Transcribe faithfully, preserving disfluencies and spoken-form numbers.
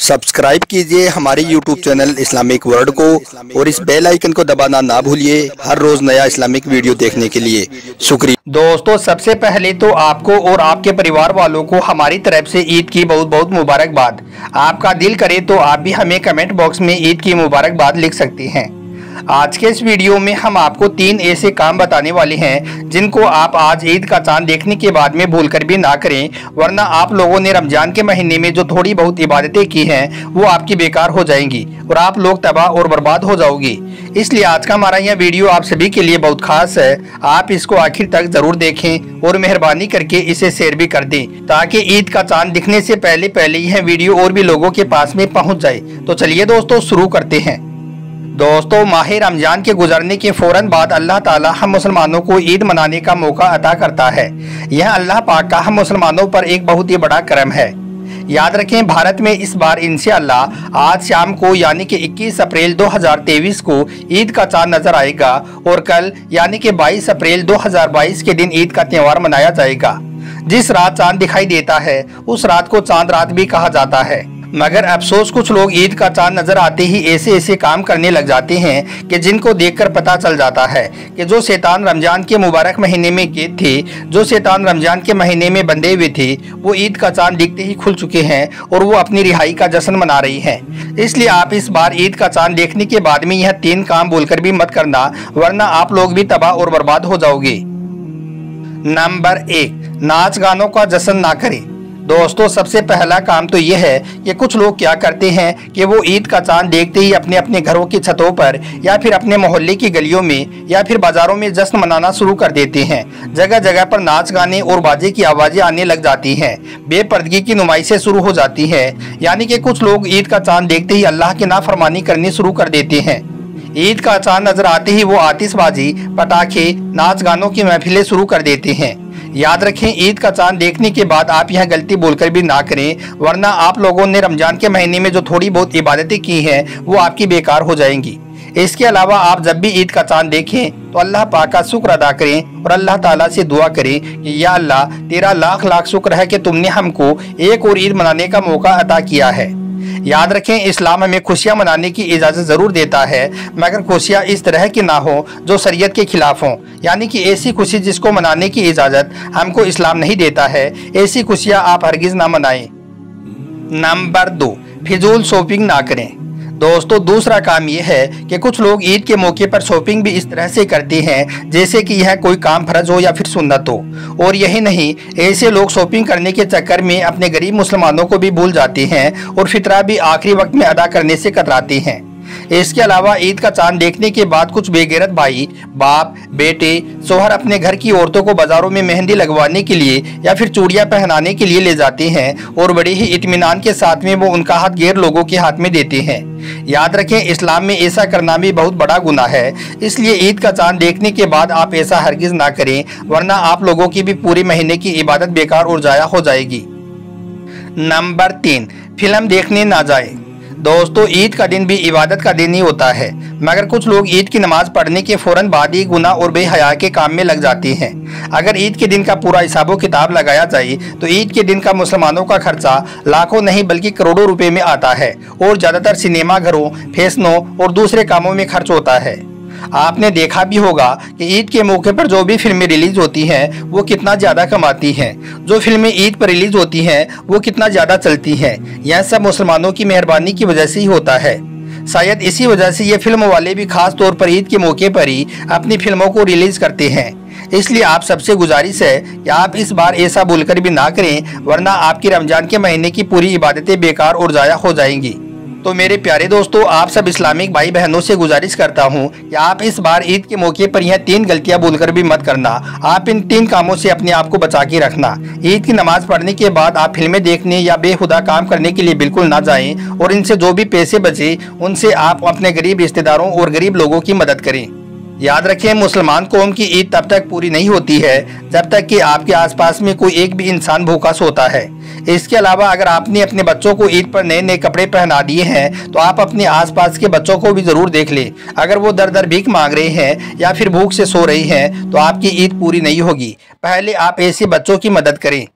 Subscribe कीजिए हमारे YouTube channel Islamic world को और इस बेल आइकन को दबाना ना भूलिए हर रोज नया इस्लामिक वीडियो देखने के लिए। शुक्रिया। दोस्तों, सबसे पहले तो आपको और आपके परिवार वालों को हमारी तरफ से ईद की बहुत बहुत मुबारकबाद। आपका दिल करे तो आप भी हमें कमेंट बॉक्स में ईद की मुबारकबाद लिख सकते हैं। आज के इस वीडियो में हम आपको तीन ऐसे काम बताने वाले हैं जिनको आप आज ईद का चांद देखने के बाद में भूलकर भी ना करें, वरना आप लोगों ने रमजान के महीने में जो थोड़ी बहुत इबादतें की हैं वो आपकी बेकार हो जाएंगी और आप लोग तबाह और बर्बाद हो जाओगे। इसलिए आज का हमारा यह वीडियो आप सभी के लिए बहुत खास है। आप इसको आखिर तक जरूर देखें और मेहरबानी करके इसे शेयर भी कर दें ताकि ईद का चांद दिखने से पहले पहले यह वीडियो और भी लोगों के पास में पहुंच जाए। तो चलिए दोस्तों, शुरू करते हैं। दोस्तों, माह रमजान के गुजरने के फौरन बाद अल्लाह ताला हम मुसलमानों को ईद मनाने का मौका अता करता है। यह अल्लाह पाक का हम मुसलमानों पर एक बहुत ही बड़ा करम है। याद रखें, भारत में इस बार इंशाअल्लाह आज शाम को यानी कि इक्कीस अप्रैल दो हज़ार तेईस को ईद का चांद नजर आएगा और कल यानी कि बाईस अप्रैल दो हज़ार बाईस के दिन ईद का त्यौहार मनाया जाएगा। जिस रात चांद दिखाई देता है उस रात को चांद रात भी कहा जाता है। मगर अफसोस, कुछ लोग ईद का चांद नजर आते ही ऐसे ऐसे काम करने लग जाते हैं कि जिनको देखकर पता चल जाता है कि जो शैतान रमजान के मुबारक महीने में कैद थे, जो शैतान रमजान के महीने में बंधे हुए थे, वो ईद का चांद दिखते ही खुल चुके हैं और वो अपनी रिहाई का जश्न मना रही हैं। इसलिए आप इस बार ईद का चांद देखने के बाद में यह तीन काम बोलकर भी मत करना, वरना आप लोग भी तबाह और बर्बाद हो जाओगे। नंबर एक, नाच गानों का जश्न ना करें। दोस्तों, सबसे पहला काम तो यह है कि कुछ लोग क्या करते हैं कि वो ईद का चांद देखते ही अपने अपने घरों की छतों पर या फिर अपने मोहल्ले की गलियों में या फिर बाजारों में जश्न मनाना शुरू कर देते हैं। जगह जगह पर नाच गाने और बाजे की आवाज़ें आने लग जाती हैं, बेपर्दगी की नुमाइशें शुरू हो जाती हैं। यानी कि कुछ लोग ईद का चांद देखते ही अल्लाह की नाफरमानी करनी शुरू कर देते हैं। ईद का चांद नजर आते ही वो आतिशबाजी, पटाखे, नाच गानों की महफिलें शुरू कर देते हैं। याद रखें, ईद का चांद देखने के बाद आप यह गलती बोलकर भी ना करें, वरना आप लोगों ने रमजान के महीने में जो थोड़ी बहुत इबादतें की हैं वो आपकी बेकार हो जाएंगी। इसके अलावा आप जब भी ईद का चांद देखें तो अल्लाह पाक का शुक्र अदा करें और अल्लाह ताला से दुआ करें कि या अल्लाह, तेरा लाख लाख शुक्र है कि तुमने हमको एक और ईद मनाने का मौका अता किया है। याद रखें, इस्लाम हमें खुशियां मनाने की इजाज़त ज़रूर देता है, मगर खुशियां इस तरह की ना हो जो शरीयत के खिलाफ हों। यानी कि ऐसी खुशी जिसको मनाने की इजाज़त हमको इस्लाम नहीं देता है, ऐसी खुशियां आप हरगिज़ ना मनाएं। नंबर दो, फिजूल शॉपिंग ना करें। दोस्तों, दूसरा काम यह है कि कुछ लोग ईद के मौके पर शॉपिंग भी इस तरह से करते हैं जैसे कि यह कोई काम फर्ज हो या फिर सुन्नत हो। और यही नहीं, ऐसे लोग शॉपिंग करने के चक्कर में अपने गरीब मुसलमानों को भी भूल जाते हैं और फितरा भी आखिरी वक्त में अदा करने से कतराते हैं। इसके अलावा ईद का चांद देखने के बाद कुछ बेगैरत भाई, बाप, बेटे, शोहर अपने घर की औरतों को बाजारों में मेहंदी लगवाने के लिए या फिर चूड़ियां पहनाने के लिए ले जाते हैं और बड़े ही इत्मीनान के साथ में वो उनका हाथ गैर लोगों के हाथ में देते हैं। याद रखें, इस्लाम में ऐसा करना भी बहुत बड़ा गुनाह है। इसलिए ईद का चांद देखने के बाद आप ऐसा हरगिज ना करें, वरना आप लोगों की भी पूरे महीने की इबादत बेकार और जाया हो जाएगी। नंबर तीन, फिल्म देखने ना जाए। दोस्तों, ईद का दिन भी इबादत का दिन ही होता है, मगर कुछ लोग ईद की नमाज पढ़ने के फौरन बाद ही गुनाह और बेहया के काम में लग जाते हैं। अगर ईद के दिन का पूरा हिसाबो किताब लगाया जाए तो ईद के दिन का मुसलमानों का खर्चा लाखों नहीं बल्कि करोड़ों रुपए में आता है और ज़्यादातर सिनेमा घरों, फैशनों और दूसरे कामों में खर्च होता है। आपने देखा भी होगा कि ईद के मौके पर जो भी फिल्में रिलीज होती हैं वो कितना ज़्यादा कमाती हैं। जो फिल्में ईद पर रिलीज होती हैं वो कितना ज़्यादा चलती हैं। यह सब मुसलमानों की मेहरबानी की वजह से ही होता है। शायद इसी वजह से ये फिल्म वाले भी खास तौर पर ईद के मौके पर ही अपनी फिल्मों को रिलीज करते हैं। इसलिए आप सबसे गुजारिश है कि आप इस बार ऐसा बोलकर भी ना करें, वरना आपकी रमजान के महीने की पूरी इबादतें बेकार और ज़ाया हो जाएंगी। तो मेरे प्यारे दोस्तों, आप सब इस्लामिक भाई बहनों से गुजारिश करता हूं कि आप इस बार ईद के मौके पर यह तीन गलतियां बोलकर भी मत करना। आप इन तीन कामों से अपने आप को बचा के रखना। ईद की नमाज पढ़ने के बाद आप फिल्में देखने या बेहुदा काम करने के लिए बिल्कुल ना जाएं और इनसे जो भी पैसे बचे उनसे आप अपने गरीब रिश्तेदारों और गरीब लोगों की मदद करें। याद रखें, मुसलमान कौम की ईद तब तक पूरी नहीं होती है जब तक कि आपके आसपास में कोई एक भी इंसान भूखा सोता है। इसके अलावा अगर आपने अपने बच्चों को ईद पर नए नए कपड़े पहना दिए हैं तो आप अपने आसपास के बच्चों को भी जरूर देख लें। अगर वो दर दर भीख मांग रहे हैं या फिर भूख से सो रही हैं तो आपकी ईद पूरी नहीं होगी। पहले आप ऐसे बच्चों की मदद करें।